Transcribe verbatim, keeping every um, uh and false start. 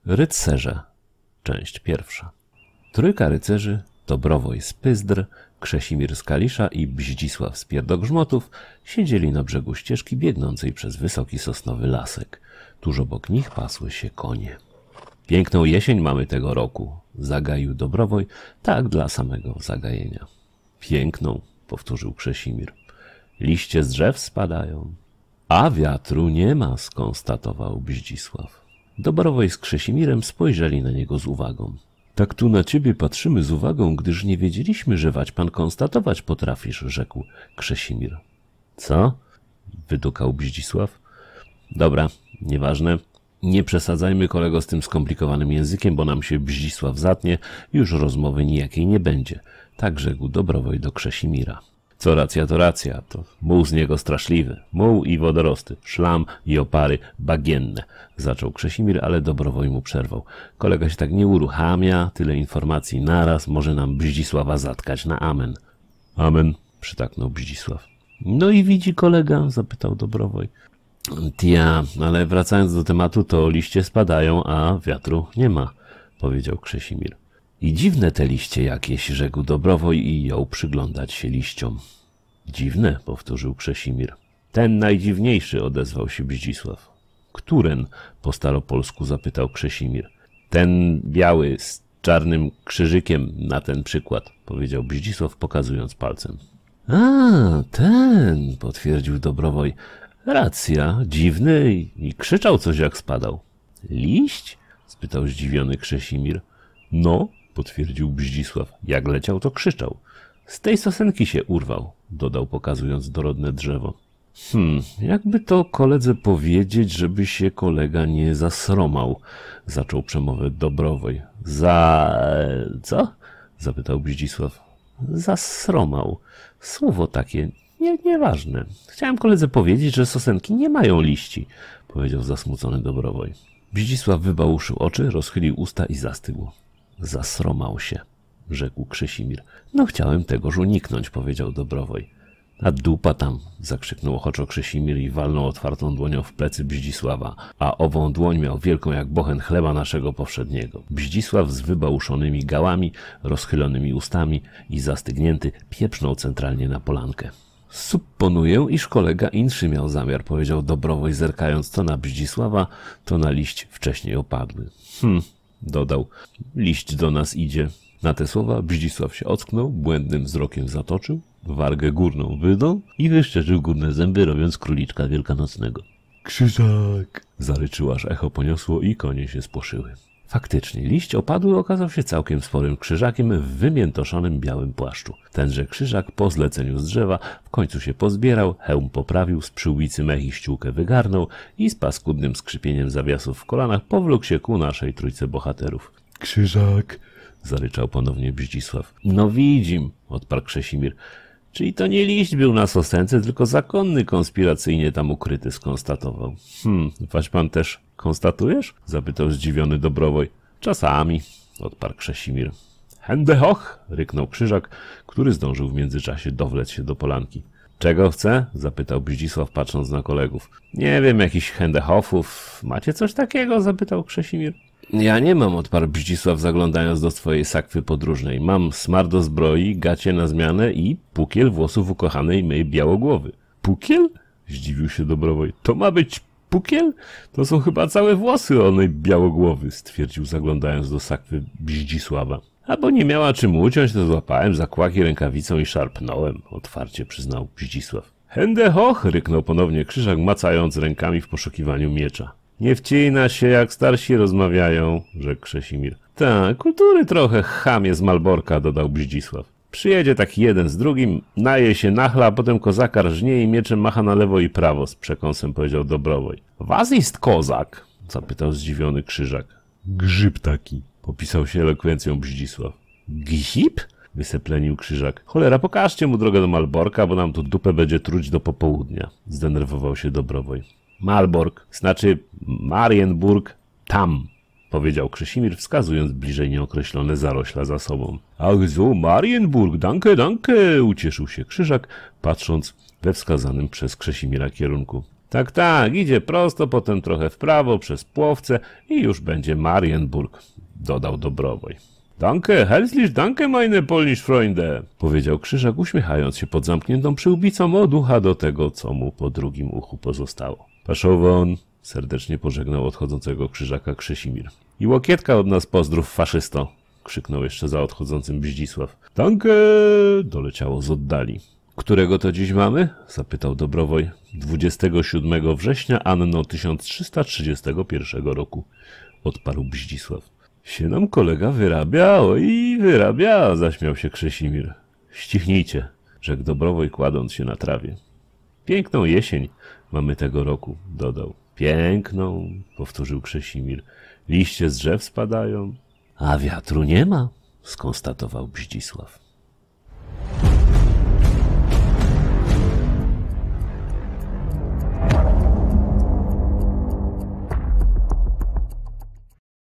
Rycerze, część pierwsza. Trójka rycerzy, Dobrowoj z Pyzdr, Krzesimir z Kalisza i Bździsław z Pierdogrzmotów siedzieli na brzegu ścieżki biegnącej przez wysoki sosnowy lasek. Tuż obok nich pasły się konie. Piękną jesień mamy tego roku, zagaił Dobrowoj, tak dla samego zagajenia. Piękną, powtórzył Krzesimir. Liście z drzew spadają, a wiatru nie ma, skonstatował Bździsław. Dobrowoj z Krzesimirem spojrzeli na niego z uwagą. Tak tu na ciebie patrzymy z uwagą, gdyż nie wiedzieliśmy, że wać pan konstatować potrafisz, rzekł Krzesimir. Co? Wydukał Bździsław. Dobra, nieważne. Nie przesadzajmy, kolego, z tym skomplikowanym językiem, bo nam się Bździsław zatnie, już rozmowy nijakiej nie będzie. Tak rzekł Dobrowoj do Krzesimira. Co racja, to racja, to muł z niego straszliwy. Muł i wodorosty, szlam i opary bagienne. Zaczął Krzesimir, ale Dobrowoj mu przerwał. Kolega się tak nie uruchamia, tyle informacji naraz, może nam Bździsława zatkać na amen. Amen, przytaknął Bździsław. No i widzi kolega? Zapytał Dobrowoj. Tia, ale wracając do tematu, to liście spadają, a wiatru nie ma, powiedział Krzesimir. I dziwne te liście jakieś, rzekł Dobrowoj i jął przyglądać się liściom. Dziwne, powtórzył Krzesimir. Ten najdziwniejszy, odezwał się Bździsław. Któren? Po staropolsku zapytał Krzesimir. Ten biały z czarnym krzyżykiem na ten przykład, powiedział Bździsław, pokazując palcem. A, ten, potwierdził Dobrowoj. Racja, dziwny i, i krzyczał coś jak spadał. Liść? Spytał zdziwiony Krzesimir. No, potwierdził Bździsław. Jak leciał, to krzyczał. Z tej sosenki się urwał, dodał, pokazując dorodne drzewo. Hmm, jakby to koledze powiedzieć, żeby się kolega nie zasromał, zaczął przemowę Dobrowoj. Za... co? Zapytał Bździsław. Zasromał. Słowo takie, nie, nieważne. Chciałem koledze powiedzieć, że sosenki nie mają liści, powiedział zasmucony Dobrowoj. Bździsław wybałuszył oczy, rozchylił usta i zastygł. Zasromał się, rzekł Krzesimir. No chciałem tegoż uniknąć, powiedział Dobrowoj. A dupa tam, zakrzyknął ochoczo Krzesimir i walnął otwartą dłonią w plecy Bździsława, a ową dłoń miał wielką jak bochen chleba naszego powszedniego. Bździsław z wybałuszonymi gałami, rozchylonymi ustami i zastygnięty pieprznął centralnie na polankę. Supponuję, iż kolega inszy miał zamiar, powiedział Dobrowoj, zerkając to na Bździsława, to na liść wcześniej opadły. Hm, dodał, liść do nas idzie. Na te słowa Bździsław się ocknął, błędnym wzrokiem zatoczył, wargę górną wydał i wyszczerzył górne zęby, robiąc króliczka wielkanocnego. Krzyżak! Zaryczył, aż echo poniosło i konie się spłoszyły. Faktycznie, liść opadły okazał się całkiem sporym krzyżakiem w wymiętoszonym białym płaszczu. Tenże krzyżak po zleceniu z drzewa w końcu się pozbierał, hełm poprawił, z przyłbicy mech i ściółkę wygarnął i z paskudnym skrzypieniem zawiasów w kolanach powlókł się ku naszej trójce bohaterów. Krzyżak! Zaryczał ponownie Bździsław. No widzim, odparł Krzesimir. Czyli to nie liść był na sosence, tylko zakonny konspiracyjnie tam ukryty, skonstatował. Hm, waś pan też konstatujesz? Zapytał zdziwiony Dobrowoj. Czasami, odparł Krzesimir. Hände hoch! Ryknął Krzyżak, który zdążył w międzyczasie dowlec się do polanki. Czego chce? Zapytał Bździsław, patrząc na kolegów. Nie wiem, jakiś Händehofów. Macie coś takiego? Zapytał Krzesimir. Ja nie mam, odparł Bździsław, zaglądając do swojej sakwy podróżnej. Mam smar do zbroi, gacie na zmianę i pukiel włosów ukochanej mej białogłowy. Pukiel? Zdziwił się Dobrowoj. To ma być pukiel? To są chyba całe włosy onej białogłowy, stwierdził, zaglądając do sakwy Bździsława. Albo nie miała czym uciąć, to złapałem za kłaki rękawicą i szarpnąłem, otwarcie przyznał Bździsław. Hände hoch! Ryknął ponownie Krzyżak, macając rękami w poszukiwaniu miecza. Nie wcina się, jak starsi rozmawiają, rzekł Krzesimir. Tak, kultury trochę, chamie z Malborka, dodał Bździsław. Przyjedzie taki jeden z drugim, naje się nachla, a potem kozaka rżnie i mieczem macha na lewo i prawo, z przekąsem powiedział Dobrowoj. Was jest kozak? Zapytał zdziwiony Krzyżak. Grzyb taki, popisał się elokwencją Bździsław. Grzyb? Wyseplenił Krzyżak. Cholera, pokażcie mu drogę do Malborka, bo nam tu dupę będzie truć do popołudnia, zdenerwował się Dobrowoj. Malbork, znaczy Marienburg, tam, powiedział Krzesimir, wskazując bliżej nieokreślone zarośla za sobą. Ach so, Marienburg, danke, danke, ucieszył się Krzyżak, patrząc we wskazanym przez Krzesimira kierunku. Tak, tak, idzie prosto, potem trochę w prawo, przez Płowce i już będzie Marienburg, dodał Dobrowoj. Danke, herzlich danke, meine polnisch Freunde, powiedział Krzyżak, uśmiechając się pod zamkniętą przyłbicą od ucha do tego, co mu po drugim uchu pozostało. Paszą won, serdecznie pożegnał odchodzącego Krzyżaka Krzesimir. I łokietka od nas pozdrów, faszysto, krzyknął jeszcze za odchodzącym Zdzisław. Danke, doleciało z oddali. Którego to dziś mamy? Zapytał Dobrowoj. dwudziestego siódmego września anno tysiąc trzysta trzydziestego pierwszego roku, odparł Zdzisław. Się nam kolega wyrabia, oj, wyrabia, zaśmiał się Krzesimir. Ścichnijcie, rzekł Dobrowoj, kładąc się na trawie. Piękną jesień mamy tego roku, dodał. Piękną, powtórzył Krzesimir. Liście z drzew spadają. A wiatru nie ma, skonstatował Zdzisław.